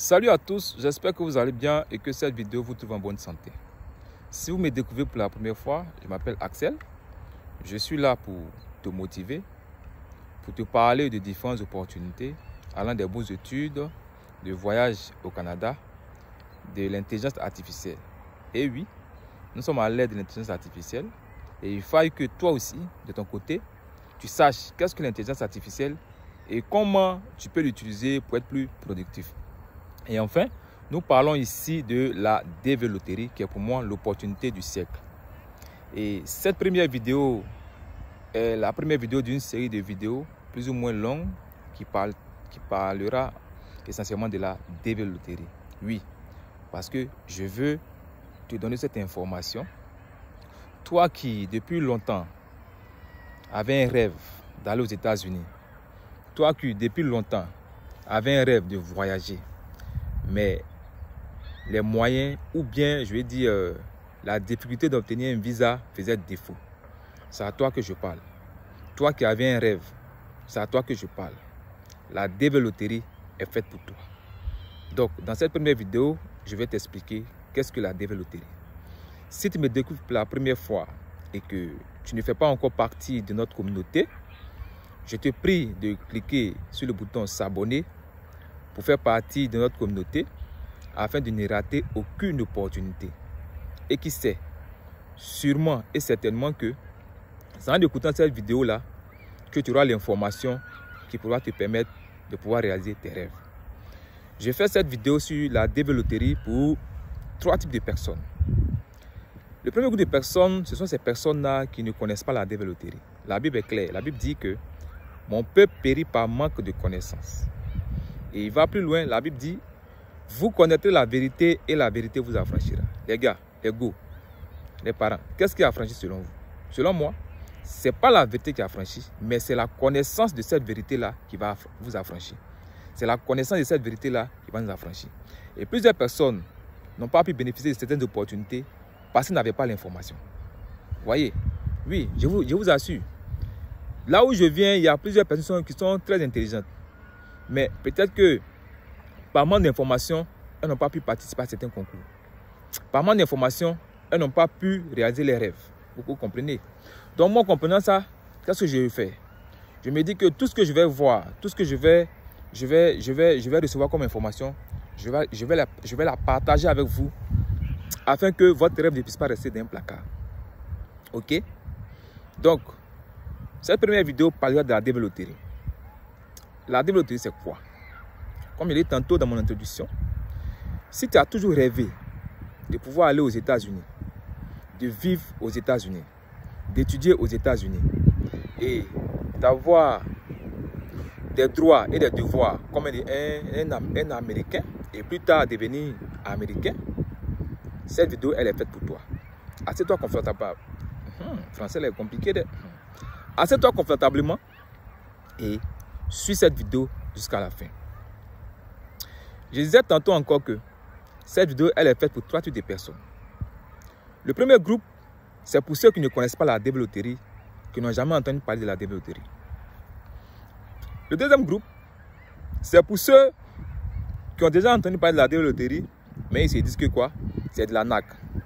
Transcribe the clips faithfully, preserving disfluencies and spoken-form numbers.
Salut à tous, j'espère que vous allez bien et que cette vidéo vous trouve en bonne santé. Si vous me découvrez pour la première fois, je m'appelle Axel. Je suis là pour te motiver, pour te parler de différentes opportunités allant des bonnes études, de voyage au Canada, de l'intelligence artificielle. Et oui, nous sommes à l'ère de l'intelligence artificielle et il faut que toi aussi, de ton côté, tu saches qu'est-ce que l'intelligence artificielle et comment tu peux l'utiliser pour être plus productif. Et enfin, nous parlons ici de la développerie qui est pour moi l'opportunité du siècle. Et cette première vidéo est la première vidéo d'une série de vidéos plus ou moins longues qui, parle, qui parlera essentiellement de la développerie. Oui, parce que je veux te donner cette information. Toi qui, depuis longtemps, avais un rêve d'aller aux États-Unis, toi qui, depuis longtemps, avais un rêve de voyager, mais les moyens ou bien, je vais dire, euh, la difficulté d'obtenir un visa faisait défaut. C'est à toi que je parle. Toi qui avais un rêve, c'est à toi que je parle. La développerie est faite pour toi. Donc, dans cette première vidéo, je vais t'expliquer qu'est-ce que la développerie. Si tu me découvres pour la première fois et que tu ne fais pas encore partie de notre communauté, je te prie de cliquer sur le bouton s'abonner pour faire partie de notre communauté afin de ne rater aucune opportunité. Et qui sait, sûrement et certainement que c'est en écoutant cette vidéo-là que tu auras l'information qui pourra te permettre de pouvoir réaliser tes rêves. Je fais cette vidéo sur la développerie pour trois types de personnes. Le premier groupe de personnes, ce sont ces personnes-là qui ne connaissent pas la développerie. La Bible est claire. La Bible dit que mon peuple périt par manque de connaissance. Et il va plus loin, la Bible dit, vous connaîtrez la vérité et la vérité vous affranchira. Les gars, les go, les parents, qu'est-ce qui affranchit selon vous? Selon moi, ce n'est pas la vérité qui affranchit, mais c'est la connaissance de cette vérité-là qui va vous affranchir. C'est la connaissance de cette vérité-là qui va nous affranchir. Et plusieurs personnes n'ont pas pu bénéficier de certaines opportunités parce qu'ils n'avaient pas l'information. Vous voyez? Oui, je vous, je vous assure. Là où je viens, il y a plusieurs personnes qui sont très intelligentes. Mais peut-être que par manque d'informations, elles n'ont pas pu participer à certains concours. Par manque d'informations, elles n'ont pas pu réaliser les rêves. Vous comprenez? Donc moi, comprenant ça, qu'est-ce que je vais faire? Je me dis que tout ce que je vais voir, tout ce que je vais, je vais, je vais, je vais recevoir comme information, je vais, je vais, la, je vais la partager avec vous afin que votre rêve ne puisse pas rester dans un placard. Ok? Donc, cette première vidéo parlera de la développerie. La développerie, c'est quoi? Comme je l'ai dit tantôt dans mon introduction, si tu as toujours rêvé de pouvoir aller aux États-Unis, de vivre aux États-Unis, d'étudier aux États-Unis et d'avoir des droits et des devoirs comme un, un, un Américain et plus tard devenir Américain, cette vidéo, elle est faite pour toi. Assieds-toi confortablement. Hum, français, elle est compliqué. De... Assieds-toi confortablement et suis cette vidéo jusqu'à la fin. Je disais tantôt encore que cette vidéo, elle est faite pour trois types de personnes. Le premier groupe, c'est pour ceux qui ne connaissent pas la développerie, qui n'ont jamais entendu parler de la développerie. Le deuxième groupe, c'est pour ceux qui ont déjà entendu parler de la développerie, mais ils se disent que quoi? C'est de la naque.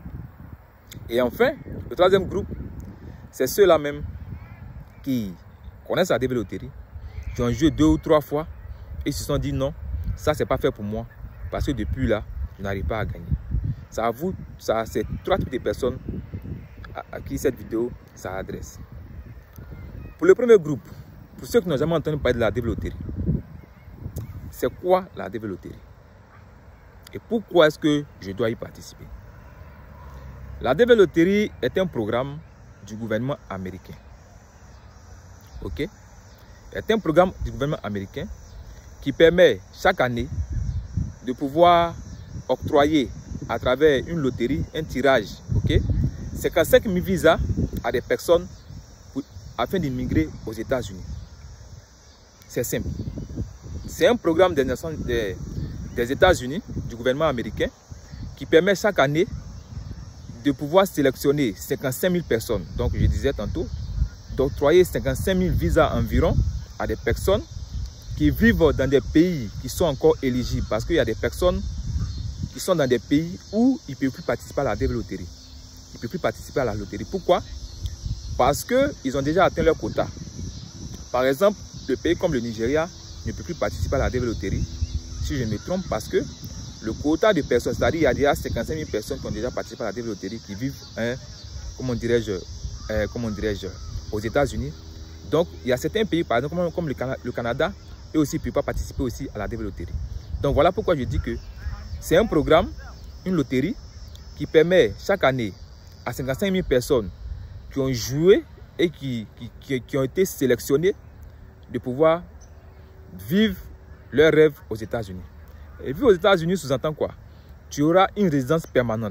Et enfin, le troisième groupe, c'est ceux-là même qui connaissent la développerie, qui ont joué deux ou trois fois et se sont dit non, ça c'est pas fait pour moi parce que depuis là, je n'arrive pas à gagner. Ça à vous, ça c'est trois types de personnes à, à qui cette vidéo s'adresse. Pour le premier groupe, pour ceux qui n'ont jamais entendu parler de la développerie, c'est quoi la développerie? Et pourquoi est-ce que je dois y participer? La développerie est un programme du gouvernement américain. Ok? C'est un programme du gouvernement américain qui permet chaque année de pouvoir octroyer à travers une loterie, un tirage, ok, cinquante-cinq mille visas à des personnes pour, afin d'immigrer aux États-Unis. C'est simple. C'est un programme des, des, des États-Unis, du gouvernement américain, qui permet chaque année de pouvoir sélectionner cinquante-cinq mille personnes. Donc, je disais tantôt, d'octroyer cinquante-cinq mille visas environ à des personnes qui vivent dans des pays qui sont encore éligibles, parce qu'il y a des personnes qui sont dans des pays où ils ne peuvent plus participer à la loterie. Ils ne peuvent plus participer à la loterie. Pourquoi? Parce qu'ils ont déjà atteint leur quota. Par exemple, le pays comme le Nigeria ne peut plus participer à la loterie, si je me trompe, parce que le quota de personnes, c'est-à-dire il y a déjà cinquante-cinq mille personnes qui ont déjà participé à la loterie, qui vivent, hein, comment dirais-je, euh, comment dirais-je, aux États-Unis. Donc, il y a certains pays, par exemple, comme, comme le, Cana le Canada, eux aussi ne peuvent pas participer aussi à la loterie. Donc, voilà pourquoi je dis que c'est un programme, une loterie, qui permet chaque année à cinquante-cinq mille personnes qui ont joué et qui, qui, qui, qui ont été sélectionnées de pouvoir vivre leur rêve aux États-Unis. Et vivre aux États-Unis sous-entend quoi? Tu auras une résidence permanente.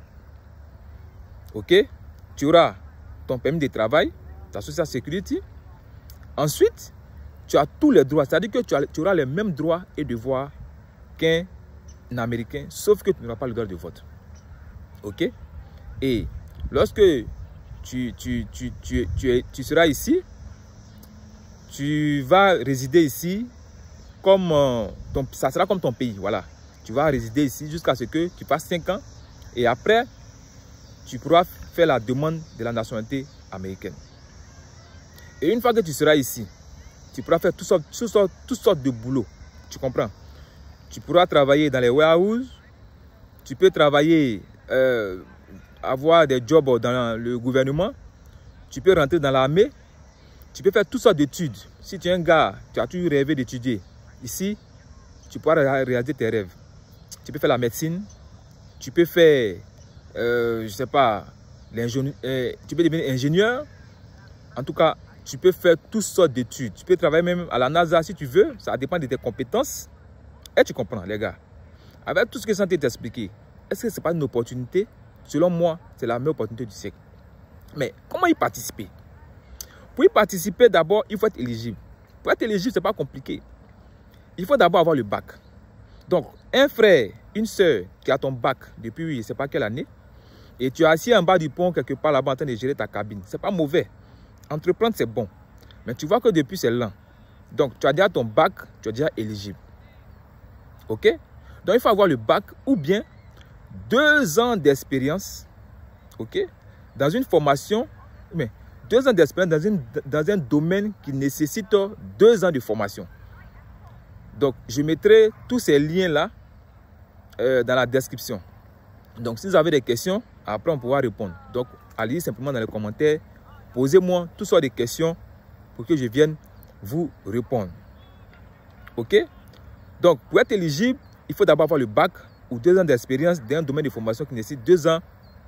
Ok? Tu auras ton permis de travail, ta social security. Ensuite, tu as tous les droits. C'est-à-dire que tu, as, tu auras les mêmes droits et devoirs qu'un Américain, sauf que tu n'auras pas le droit de vote. Ok? Et lorsque tu, tu, tu, tu, tu, tu seras ici, tu vas résider ici comme euh, ton, ça sera comme ton pays. Voilà. Tu vas résider ici jusqu'à ce que tu passes cinq ans et après, tu pourras faire la demande de la nationalité américaine. Et une fois que tu seras ici, tu pourras faire toutes sortes, toutes sortes, toutes sortes de boulot. Tu comprends? Tu pourras travailler dans les warehouses, tu peux travailler, euh, avoir des jobs dans le gouvernement, tu peux rentrer dans l'armée, tu peux faire toutes sortes d'études. Si tu es un gars, tu as toujours rêvé d'étudier, ici, tu pourras réaliser tes rêves. Tu peux faire la médecine, tu peux faire, euh, je ne sais pas, euh, tu peux devenir ingénieur. En tout cas, tu peux faire toutes sortes d'études. Tu peux travailler même à la NASA si tu veux, ça dépend de tes compétences. Et tu comprends, les gars. Avec tout ce que je suis en train de t'expliquer, est-ce que ce n'est pas une opportunité? Selon moi, c'est la meilleure opportunité du siècle. Mais comment y participer? Pour y participer, d'abord, il faut être éligible. Pour être éligible, ce n'est pas compliqué. Il faut d'abord avoir le bac. Donc, un frère, une soeur qui a ton bac depuis je ne sais pas quelle année, et tu es assis en bas du pont quelque part là-bas en train de gérer ta cabine. Ce n'est pas mauvais. Entreprendre, c'est bon. Mais tu vois que depuis, c'est lent. Donc, tu as déjà ton bac, tu es déjà éligible. OK? Donc, il faut avoir le bac ou bien deux ans d'expérience, OK? Dans une formation, mais deux ans d'expérience dans, une, dans un domaine qui nécessite deux ans de formation. Donc, je mettrai tous ces liens-là euh, dans la description. Donc, si vous avez des questions, après, on pourra répondre. Donc, allez simplement dans les commentaires, posez-moi toutes sortes de questions pour que je vienne vous répondre. OK? Donc, pour être éligible, il faut d'abord avoir le bac ou deux ans d'expérience dans un domaine de formation qui nécessite deux ans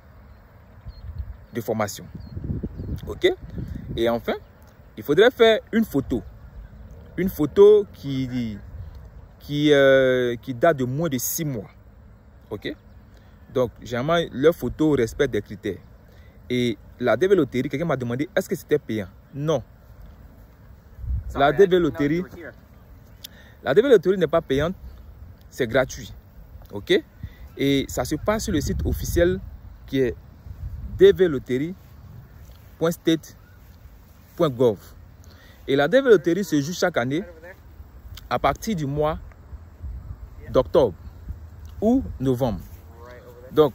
de formation. OK? Et enfin, il faudrait faire une photo. Une photo qui, qui, euh, qui date de moins de six mois. OK? Donc, généralement, leur photo respecte des critères. Et la dévéloterie, quelqu'un m'a demandé, est-ce que c'était payant? Non. La dévéloterie, la dévéloterie n'est pas payante, c'est gratuit. OK? Et ça se passe sur le site officiel qui est dévéloterie point state point gov. Et la dévéloterie se joue chaque année à partir du mois d'octobre ou novembre. Donc,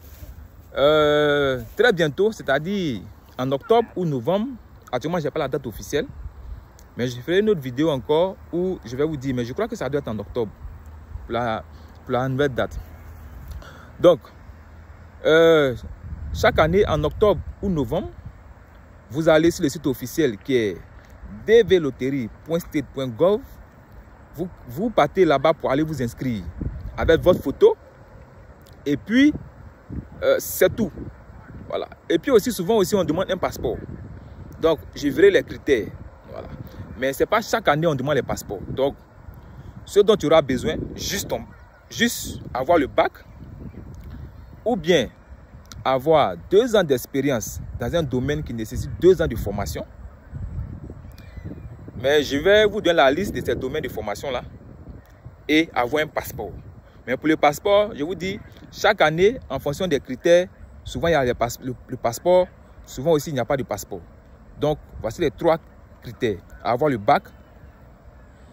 euh, très bientôt, c'est-à-dire en octobre ou novembre, actuellement, je n'ai pas la date officielle, mais je ferai une autre vidéo encore où je vais vous dire, mais je crois que ça doit être en octobre, pour la, pour la nouvelle date. Donc, euh, chaque année, en octobre ou novembre, vous allez sur le site officiel qui est dévéloterie point state point gov. Vous, vous partez là-bas pour aller vous inscrire avec votre photo. Et puis, euh, c'est tout. Voilà. Et puis aussi, souvent aussi, on demande un passeport. Donc, je verrai les critères. Voilà. Mais ce n'est pas chaque année on demande les passeports. Donc, ce dont tu auras besoin, juste, ton, juste avoir le bac ou bien avoir deux ans d'expérience dans un domaine qui nécessite deux ans de formation. Mais je vais vous donner la liste de ces domaines de formation-là et avoir un passeport. Mais pour le passeport, je vous dis, chaque année, en fonction des critères, souvent il y a le, le, le passeport, souvent aussi il n'y a pas de passeport. Donc, voici les trois critères. Avoir le bac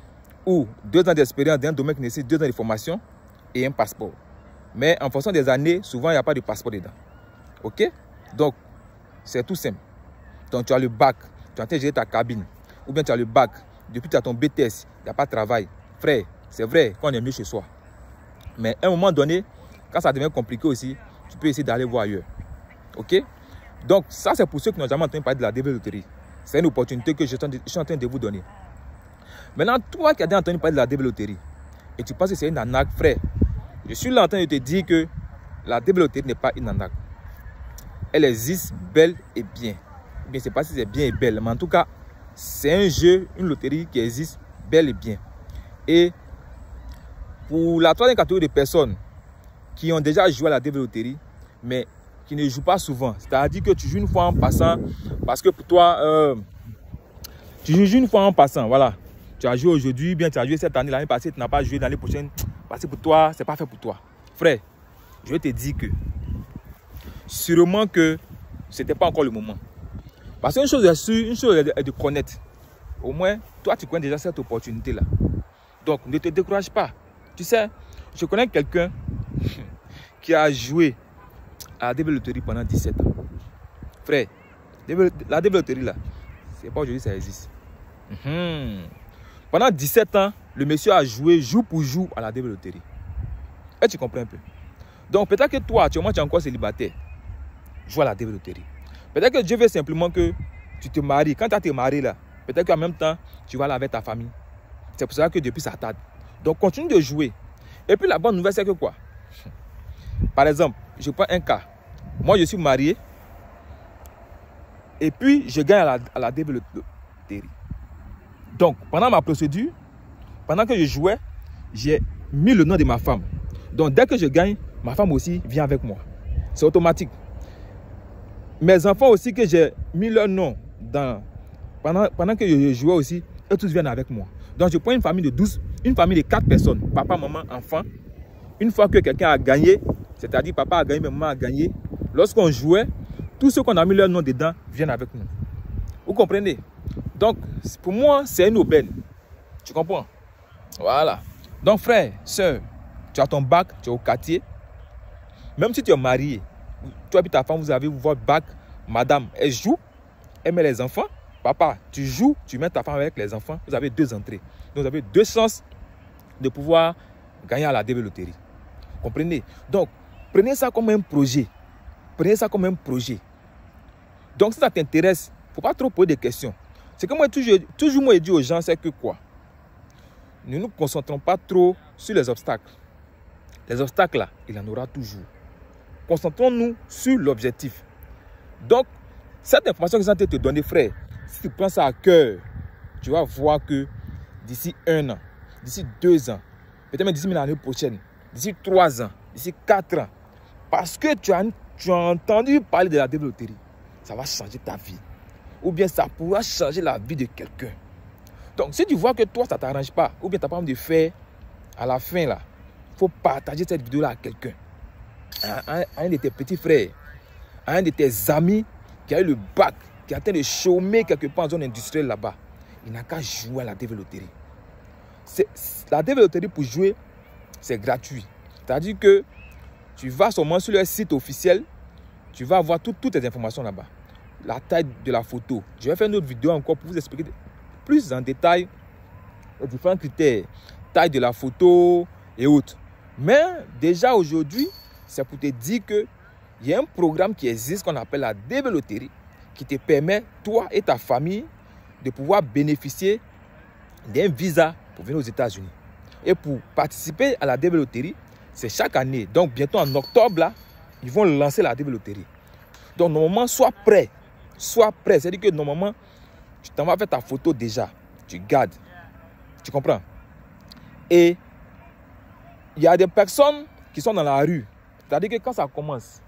ou deux ans d'expérience dans un domaine qui nécessite deux ans de formation et un passeport. Mais en fonction des années, souvent, il n'y a pas de passeport dedans. OK? Donc, c'est tout simple. Donc, tu as le bac, tu as intégré ta cabine. Ou bien tu as le bac, depuis que tu as ton B T S, il n'y a pas de travail. Frère, c'est vrai qu'on est mieux chez soi. Mais à un moment donné, quand ça devient compliqué aussi, tu peux essayer d'aller voir ailleurs. OK? Donc, ça, c'est pour ceux qui n'ont jamais entendu parler de la D V loterie. C'est une opportunité que je suis en train de vous donner. Maintenant, toi qui as déjà entendu parler de la D V loterie, et tu penses que c'est une arnaque, frère, je suis là en train de te dire que la D V loterie n'est pas une arnaque. Elle existe bel et bien. Bien, je ne sais pas si c'est bien et belle, mais en tout cas, c'est un jeu, une loterie qui existe bel et bien. Et pour la troisième catégorie de personnes qui ont déjà joué à la D V loterie, mais qui ne jouent pas souvent, c'est-à-dire que tu joues une fois en passant, parce que pour toi, euh, tu joues une fois en passant, voilà. Tu as joué aujourd'hui, bien tu as joué cette année, l'année passée, tu n'as pas joué l'année prochaine, parce que pour toi, ce n'est pas fait pour toi. Frère, je vais te dire que sûrement que ce n'était pas encore le moment. Parce qu'une chose est sûre, une chose est de connaître. Au moins, toi, tu connais déjà cette opportunité-là. Donc, ne te décourage pas. Tu sais, je connais quelqu'un qui a joué à la D V loterie pendant dix-sept ans. Frère, la D V loterie, là, c'est pas aujourd'hui que ça existe. Mmh. Pendant dix-sept ans, le monsieur a joué jour pour jour à la D V loterie. Et tu comprends un peu. Donc, peut-être que toi, actuellement, tu es encore célibataire. Joue à la D V loterie. Peut-être que Dieu veut simplement que tu te maries. Quand tu as te marié là, peut-être qu'en même temps, tu vas là avec ta famille. C'est pour ça que depuis ça tarde. Donc, continue de jouer. Et puis, la bonne nouvelle, c'est que quoi? Par exemple, je prends un cas. Moi, je suis marié. Et puis, je gagne à la, à la D V loterie. Donc, pendant ma procédure, pendant que je jouais, j'ai mis le nom de ma femme. Donc, dès que je gagne, ma femme aussi vient avec moi. C'est automatique. Mes enfants aussi, que j'ai mis leur nom dans, pendant, pendant que je jouais aussi, eux tous viennent avec moi. Donc, je prends une famille de douze, une famille de quatre personnes, papa, maman, enfant. Une fois que quelqu'un a gagné, c'est-à-dire papa a gagné, maman a gagné, lorsqu'on jouait, tous ceux qu'on a mis leur nom dedans viennent avec nous. Vous comprenez? Donc, pour moi, c'est une aubaine. Tu comprends? Voilà. Donc, frère, soeur, tu as ton bac, tu es au quartier. Même si tu es marié, toi et ta femme, vous avez votre bac, madame, elle joue, elle met les enfants. Papa, tu joues, tu mets ta femme avec les enfants, vous avez deux entrées. Donc, vous avez deux chances de pouvoir gagner à la D V loterie. Comprenez? Donc, prenez ça comme un projet. Prenez ça comme un projet. Donc, si ça t'intéresse, il ne faut pas trop poser des questions. C'est que moi, toujours, toujours moi, je dis aux gens, c'est que quoi? Ne nous concentrons pas trop sur les obstacles. Les obstacles, là, il y en aura toujours. Concentrons-nous sur l'objectif. Donc, cette information que je vais te donner, frère, si tu prends ça à cœur, tu vas voir que d'ici un an, d'ici deux ans, peut-être même d'ici l'année prochaine, d'ici trois ans, d'ici quatre ans, parce que tu as, tu as entendu parler de la D V loterie, ça va changer ta vie. Ou bien ça pourra changer la vie de quelqu'un. Donc, si tu vois que toi, ça ne t'arrange pas, ou bien tu n'as pas envie de faire, à la fin, là, il faut partager cette vidéo-là à quelqu'un. À un, à un de tes petits frères, à un de tes amis qui a eu le bac, qui est en train de chômer quelque part en zone industrielle là-bas. Il n'a qu'à jouer à la D V loterie. La D V loterie, pour jouer, c'est gratuit. C'est-à-dire que tu vas seulement sur leur site officiel, tu vas avoir tout, toutes les informations là-bas. La taille de la photo. Je vais faire une autre vidéo encore pour vous expliquer plus en détail les différents critères. Taille de la photo et autres. Mais déjà aujourd'hui, c'est pour te dire qu'il y a un programme qui existe qu'on appelle la D V loterie qui te permet, toi et ta famille, de pouvoir bénéficier d'un visa pour venir aux États-Unis. Et pour participer à la D V loterie, c'est chaque année. Donc bientôt en octobre, là, ils vont lancer la D V loterie. Donc normalement, sois prêt. Sois prêt. C'est-à-dire que normalement, tu t'en vas faire ta photo déjà. Tu gardes. Tu comprends? Et il y a des personnes qui sont dans la rue. C'est-à-dire que quand ça commence,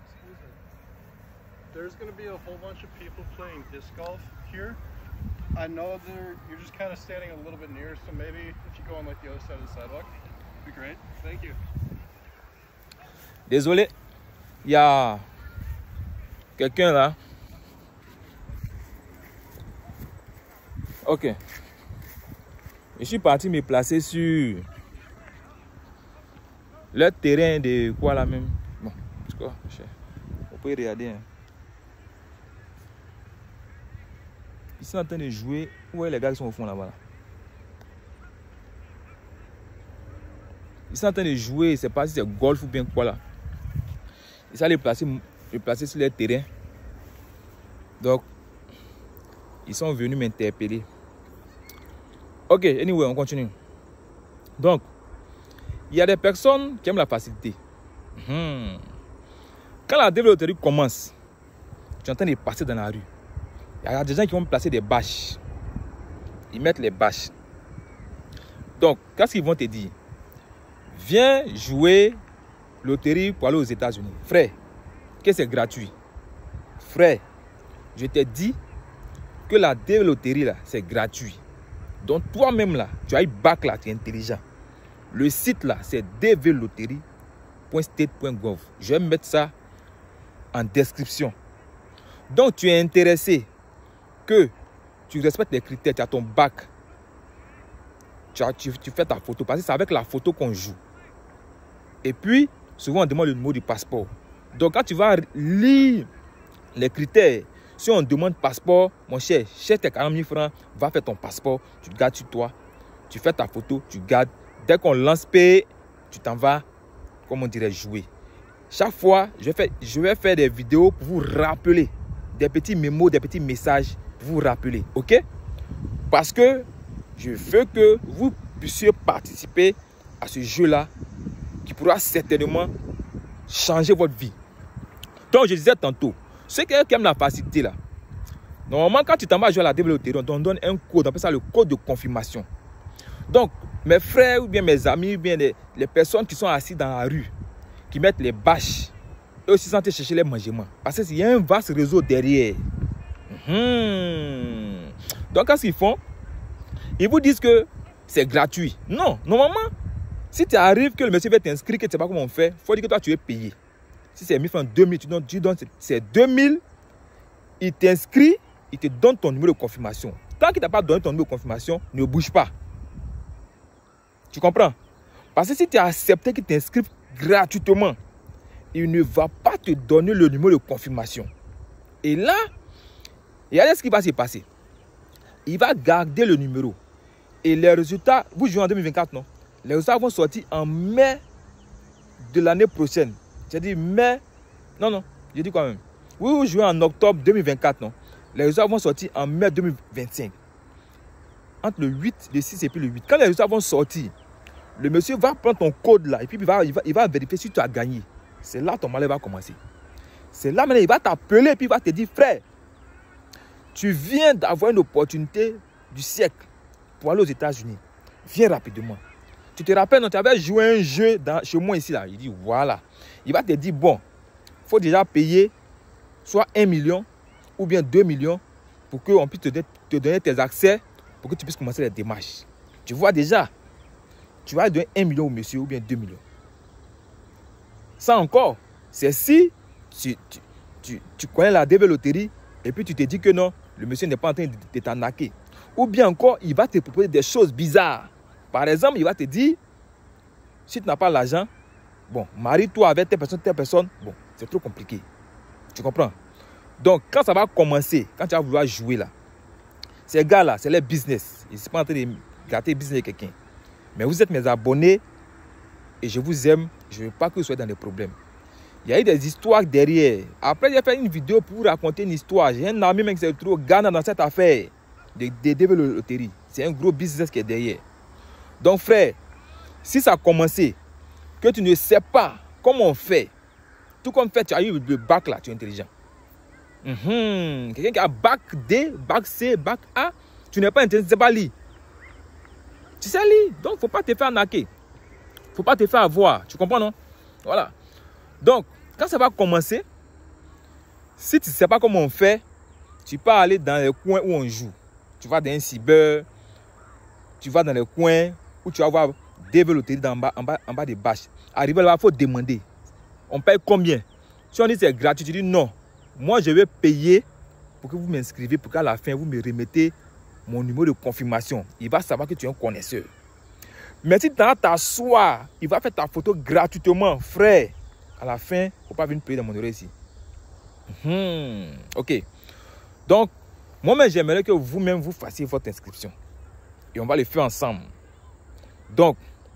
there's going to be a whole bunch of people playing disc golf here. I know they're, you're just kind of standing a little bit near, so maybe if you go on like the other side of the sidewalk, it'd be great. Thank you. Désolé, il y a quelqu'un là. Ok. Je suis parti me placer sur le terrain de quoi là même. Bon, c'est quoi, cher. On peut y regarder. Hein. Ils sont en train de jouer. Où est les gars qui sont au fond là-bas là? Ils sont en train de jouer. C'est pas si c'est golf ou bien quoi là. Ils sont allés placer, me placer sur le terrain. Donc, ils sont venus m'interpeller. Ok, anyway, on continue. Donc, il y a des personnes qui aiment la facilité. Hmm. Quand la développerie commence, tu es en train de passer dans la rue. Il y a des gens qui vont placer des bâches. Ils mettent les bâches. Donc, qu'est-ce qu'ils vont te dire? Viens jouer loterie pour aller aux États-Unis. Frère, que c'est gratuit. Frère, je t'ai dit que la développerie là, c'est gratuit. Donc toi-même là, tu as eu bac là, tu es intelligent. Le site là, c'est d v loterie point state point gov. Je vais mettre ça en description. Donc tu es intéressé que tu respectes les critères, tu as ton bac. Tu, as, tu, tu fais ta photo, parce que c'est avec la photo qu'on joue. Et puis, souvent on demande le numéro du passeport. Donc quand tu vas lire les critères, si on demande passeport, mon cher, cherche tes quarante mille francs, va faire ton passeport, tu gardes sur toi, tu fais ta photo, tu gardes. Dès qu'on lance paye, tu t'en vas, comme on dirait, jouer. Chaque fois, je vais, faire, je vais faire des vidéos pour vous rappeler, des petits mémos, des petits messages pour vous rappeler, ok? Parce que je veux que vous puissiez participer à ce jeu-là qui pourra certainement changer votre vie. Donc, je disais tantôt, ceux qui aiment la facilité là, normalement quand tu t'en vas jouer à la développerie, on te donne un code, on appelle ça le code de confirmation. Donc mes frères ou bien mes amis ou bien les, les personnes qui sont assises dans la rue, qui mettent les bâches, eux aussi sont chercher les mangements. Parce qu'il y a un vaste réseau derrière. Mmh. Donc qu'est-ce qu'ils font? Ils vous disent que c'est gratuit. Non, normalement, si tu arrives que le monsieur va t'inscrire, que tu ne sais pas comment on fait, il faut dire que toi tu es payé. Si c'est mille francs, deux mille, tu donnes, tu donnes c'est deux mille, il t'inscrit, il te donne ton numéro de confirmation. Tant qu'il ne t'a pas donné ton numéro de confirmation, ne bouge pas. Tu comprends? Parce que si tu as accepté qu'il t'inscrive gratuitement, il ne va pas te donner le numéro de confirmation. Et là, regardez ce qui va se passer. Il va garder le numéro. Et les résultats, vous jouez en deux mille vingt-quatre, non? Les résultats vont sortir en mai de l'année prochaine. J'ai dit mai. Non, non, j'ai dit quand même. Oui, vous jouez en octobre deux mille vingt-quatre, non? Les résultats vont sortir en mai deux mille vingt-cinq. Entre le huit, le six et puis le huit. Quand les résultats vont sortir, le monsieur va prendre ton code là et puis il va, il va, il va vérifier si tu as gagné. C'est là ton malheur va commencer. C'est là maintenant il va t'appeler et puis il va te dire, frère, tu viens d'avoir une opportunité du siècle pour aller aux États-Unis. Viens rapidement. Tu te rappelles, non, tu avais joué un jeu dans, chez moi ici là. Il dit, voilà. Il va te dire, bon, il faut déjà payer soit un million ou bien deux millions pour qu'on puisse te, te donner tes accès pour que tu puisses commencer les démarches. Tu vois déjà, tu vas donner un million au monsieur ou bien deux millions. Ça encore, c'est si tu, tu, tu, tu connais la développerie et puis tu te dis que non, le monsieur n'est pas en train de, de t'arnaquer. Ou bien encore, il va te proposer des choses bizarres. Par exemple, il va te dire, si tu n'as pas l'argent, bon, marie-toi avec telle personne, telle personne, bon, c'est trop compliqué. Tu comprends? Donc, quand ça va commencer, quand tu vas vouloir jouer là, ces gars-là, c'est leur business. Ils ne sont pas en train de gâter le business de quelqu'un. Mais vous êtes mes abonnés et je vous aime. Je ne veux pas que vous soyez dans des problèmes. Il y a eu des histoires derrière. Après, j'ai fait une vidéo pour vous raconter une histoire. J'ai un ami même qui s'est retrouvé au Ghana dans cette affaire de développerie. C'est un gros business qui est derrière. Donc, frère, si ça a commencé, que tu ne sais pas comment on fait, tout comme fait, tu as eu le bac là, tu es intelligent. Mmh. Quelqu'un qui a bac D, bac C, bac A, tu n'es pas intelligent, tu ne sais pas lire. Tu sais lire, donc il ne faut pas te faire arnaquer. Il ne faut pas te faire avoir. Tu comprends, non? Voilà. Donc, quand ça va commencer, si tu ne sais pas comment on fait, tu peux aller dans les coins où on joue. Tu vas dans un cyber, tu vas dans les coins où tu vas voir des véloteries en bas, en bas, en bas des bâches. Arriver là, il faut demander. On paye combien? Si on dit c'est gratuit, tu dis non. Moi, je vais payer pour que vous m'inscrivez, pour qu'à la fin, vous me remettez mon numéro de confirmation. Il va savoir que tu es un connaisseur. Mais si tu as t'asseoir, il va faire ta photo gratuitement, frère. À la fin, il ne faut pas venir payer dans mon oreille ici. Mmh, ok. Donc, moi-même, j'aimerais que vous-même, vous fassiez votre inscription. Et on va le faire ensemble. Donc,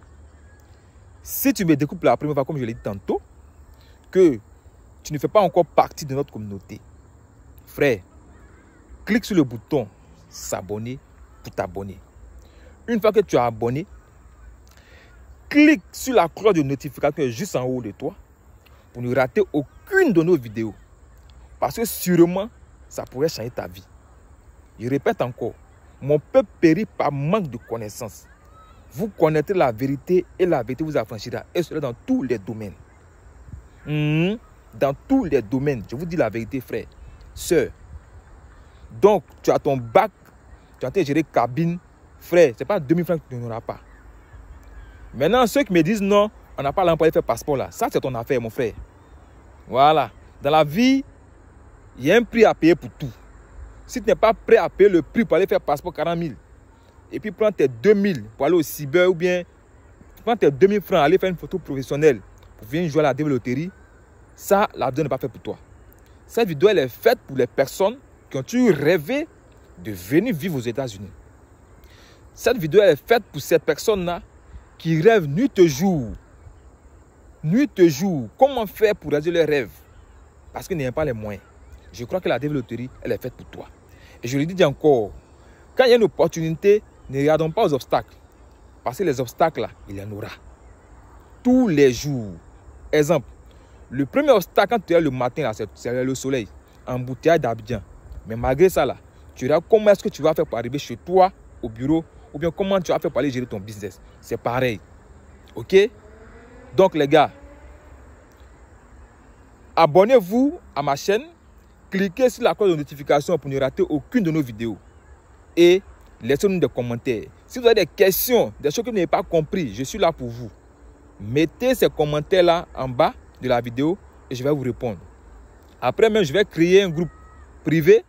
si tu me découpes la première fois, comme je l'ai dit tantôt, que tu ne fais pas encore partie de notre communauté, frère, clique sur le bouton s'abonner pour t'abonner. Une fois que tu es abonné, clique sur la cloche de notification juste en haut de toi pour ne rater aucune de nos vidéos. Parce que sûrement, ça pourrait changer ta vie. Je répète encore, mon peuple périt par manque de connaissances. Vous connaîtrez la vérité et la vérité vous affranchira. Et cela dans tous les domaines. Mmh, dans tous les domaines. Je vous dis la vérité, frère, sœur. Donc, tu as ton bac, tu as été géré cabine. Frère, ce n'est pas deux mille francs que tu n'auras pas. Maintenant, ceux qui me disent non, on n'a pas l'emploi de faire passeport là. Ça, c'est ton affaire, mon frère. Voilà. Dans la vie, il y a un prix à payer pour tout. Si tu n'es pas prêt à payer le prix pour aller faire passeport quarante mille, et puis prends tes deux mille pour aller au cyber, ou bien prends tes deux mille francs pour aller faire une photo professionnelle pour venir jouer à la développerie, ça, la vidéo n'est pas faite pour toi. Cette vidéo, elle est faite pour les personnes qui ont toujours rêvé de venir vivre aux États-Unis. Cette vidéo, elle est faite pour ces personnes-là qui rêvent nuit et jour. Nuit et jour. Comment faire pour réaliser leurs rêves? Parce qu'ils n'ont pas les moyens. Je crois que la développerie, elle est faite pour toi. Et je le dis encore, quand il y a une opportunité, ne regardons pas aux obstacles. Parce que les obstacles, là, il y en aura. Tous les jours. Exemple, le premier obstacle, quand tu es le matin, c'est le soleil. Embouteillage d'Abidjan. Mais malgré ça, là, tu verras comment est-ce que tu vas faire pour arriver chez toi, au bureau, ou bien comment tu vas faire pour aller gérer ton business. C'est pareil. Ok? Donc, les gars, abonnez-vous à ma chaîne. Cliquez sur la cloche de notification pour ne rater aucune de nos vidéos. Et laissez-nous des commentaires. Si vous avez des questions, des choses que vous n'avez pas compris, je suis là pour vous. Mettez ces commentaires-là en bas de la vidéo et je vais vous répondre. Après même, je vais créer un groupe privé.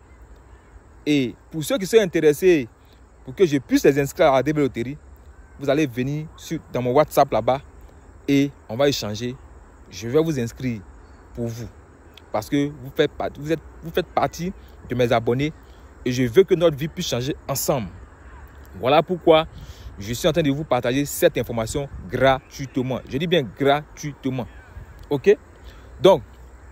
Et pour ceux qui sont intéressés, pour que je puisse les inscrire à la développerie, vous allez venir sur, dans mon WhatsApp là-bas et on va échanger. Je vais vous inscrire pour vous. Parce que vous faites, vous, êtes, vous faites partie de mes abonnés et je veux que notre vie puisse changer ensemble. Voilà pourquoi je suis en train de vous partager cette information gratuitement. Je dis bien gratuitement. Ok? Donc,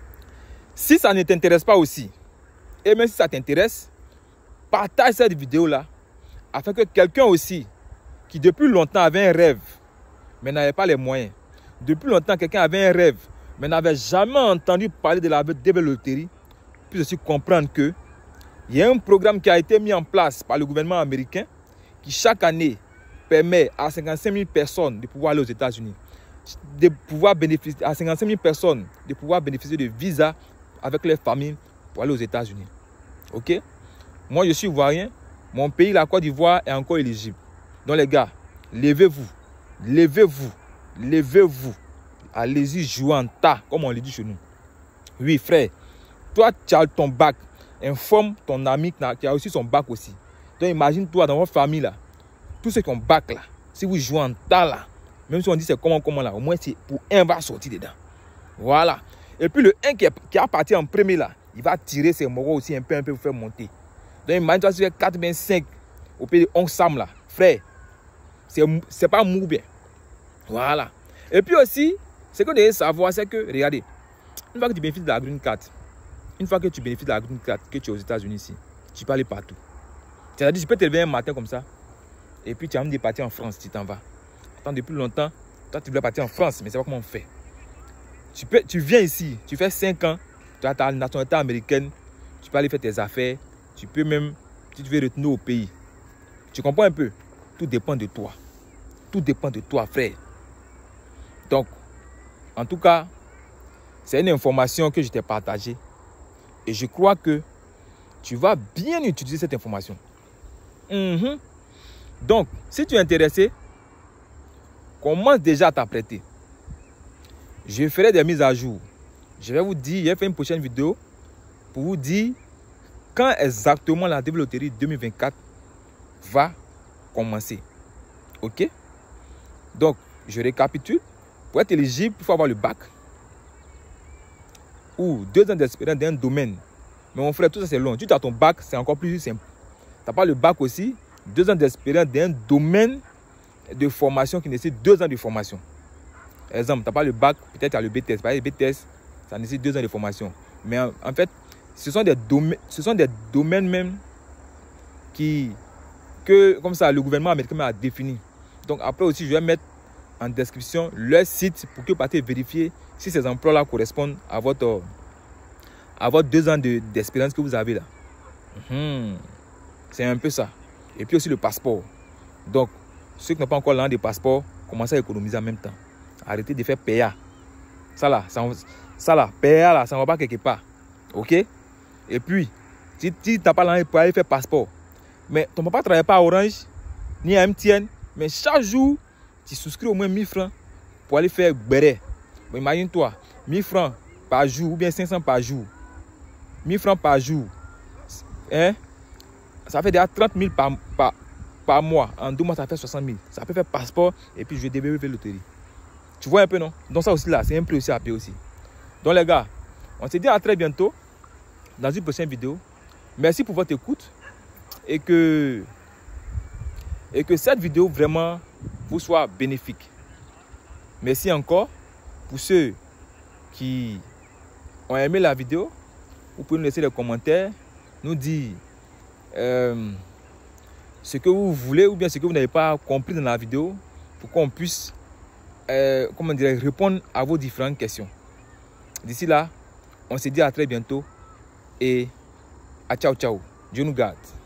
si ça ne t'intéresse pas aussi, et même si ça t'intéresse, partage cette vidéo-là afin que quelqu'un aussi, qui depuis longtemps avait un rêve, mais n'avait pas les moyens, depuis longtemps quelqu'un avait un rêve, mais n'avait jamais entendu parler de la développerie, puisse aussi comprendre que il y a un programme qui a été mis en place par le gouvernement américain qui chaque année permet à cinquante-cinq mille personnes de pouvoir aller aux États-Unis, de pouvoir bénéficier à cinquante-cinq mille personnes de pouvoir bénéficier de visa avec leurs familles pour aller aux États-Unis. Ok? Moi, je suis ivoirien. Mon pays, la Côte d'Ivoire, est encore éligible. Donc, les gars, levez-vous. Levez-vous. Levez-vous. Allez-y, jouez en tas, comme on le dit chez nous. Oui, frère. Toi, tu as ton bac. Informe ton ami qui a aussi son bac aussi. Donc, imagine-toi dans votre famille, là. Tous ceux qui ont bac, là. Si vous jouez en tas, là. Même si on dit c'est comment, comment, là. Au moins, c'est pour un va sortir dedans. Voilà. Et puis, le un qui, est, qui a parti en premier, là. Il va tirer ses moraux aussi un peu, un peu pour faire monter. Donc, imagine-toi si tu fais quatre-vingt-cinq au pays de onze Sam, là. Frère, c'est pas mou bien. Voilà. Et puis aussi, ce que vous devez savoir, c'est que, regardez, une fois que tu bénéficies de la Green Card, une fois que tu bénéficies de la Green Card, que tu es aux États-Unis ici, tu peux aller partout. C'est-à-dire, tu peux te lever un matin comme ça, et puis tu as envie de partir en France, tu t'en vas. Attends, depuis longtemps, toi tu voulais partir en France, mais c'est pas comment on fait. Tu, peux, tu viens ici, tu fais cinq ans, tu as ta nationalité américaine, tu peux aller faire tes affaires, tu peux même, si tu veux retourner au pays. Tu comprends un peu? Tout dépend de toi. Tout dépend de toi, frère. Donc, en tout cas, c'est une information que je t'ai partagée. Et je crois que tu vas bien utiliser cette information. Mm-hmm. Donc, si tu es intéressé, commence déjà à t'apprêter. Je ferai des mises à jour. Je vais vous dire, j'ai fait une prochaine vidéo pour vous dire quand exactement la développerie deux mille vingt-quatre va commencer. Ok? Donc, je récapitule. Pour être éligible, il faut avoir le bac ou deux ans d'expérience dans un domaine. Mais mon frère, tout ça c'est long. Tu as ton bac, c'est encore plus simple. Tu n'as pas le bac aussi, deux ans d'expérience dans un domaine de formation qui nécessite deux ans de formation. Exemple, tu n'as pas le bac, peut-être tu as le B T S. Par exemple, le B T S, ça nécessite deux ans de formation. Mais en, en fait, ce sont des domaines, ce sont des domaines même qui, que, comme ça, le gouvernement américain a défini. Donc après aussi, je vais mettre en description leur site pour que vous puissiez vérifier si ces emplois-là correspondent à votre, à votre deux ans d'expérience de, que vous avez là. Mmh. C'est un peu ça. Et puis aussi le passeport. Donc, ceux qui n'ont pas encore l'an de passeport, commencez à économiser en même temps. Arrêtez de faire P A. Ça là, ça, ça là, P A là, ça ne va pas quelque part. Ok? Et puis, si, si tu n'as pas l'an pour aller faire passeport, mais ton papa ne travaille pas à Orange, ni à M T N, mais chaque jour, tu souscris au moins mille francs pour aller faire béret. Bon, imagine-toi, mille francs par jour ou bien cinq cents par jour. mille francs par jour. Hein? Ça fait déjà trente mille par, par, par mois. En deux mois, ça fait soixante mille. Ça peut faire passeport et puis je vais faire loterie. Tu vois un peu, non? Donc ça aussi là, c'est un prix aussi à payer aussi. Donc les gars, on se dit à très bientôt dans une prochaine vidéo. Merci pour votre écoute et que, et que cette vidéo vraiment vous soit bénéfique. Merci encore pour ceux qui ont aimé la vidéo. Vous pouvez nous laisser des commentaires, nous dire euh, ce que vous voulez ou bien ce que vous n'avez pas compris dans la vidéo pour qu'on puisse euh, comment dire, répondre à vos différentes questions. D'ici là, on se dit à très bientôt et à ciao ciao. Dieu nous garde.